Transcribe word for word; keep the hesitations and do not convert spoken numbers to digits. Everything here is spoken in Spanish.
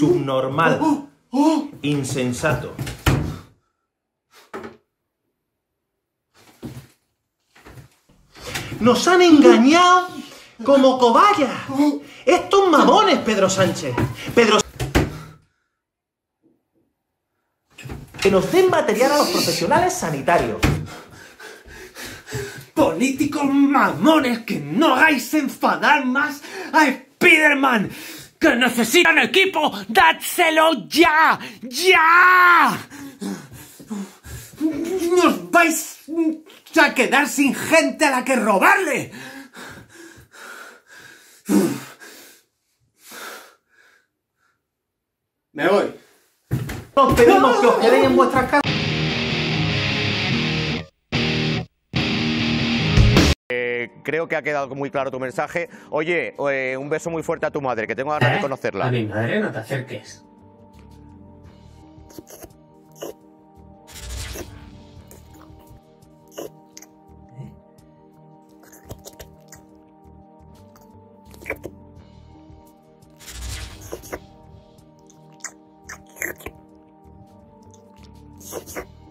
subnormal, insensato. ¡Nos han engañado como cobayas! ¡Estos mamones, Pedro Sánchez! Pedro que nos den material a los profesionales sanitarios. Políticos mamones, que no hagáis enfadar más a Spiderman. ¡Que necesitan equipo! ¡Dádselo ya! ¡Ya! ¡Nos vais a quedar sin gente a la que robarle! Me voy. Os pedimos que os quedéis en vuestras casas. Eh, creo que ha quedado muy claro tu mensaje. Oye, eh, un beso muy fuerte a tu madre, que tengo ganas ¿Eh? de conocerla. A mi madre no te acerques. Sí.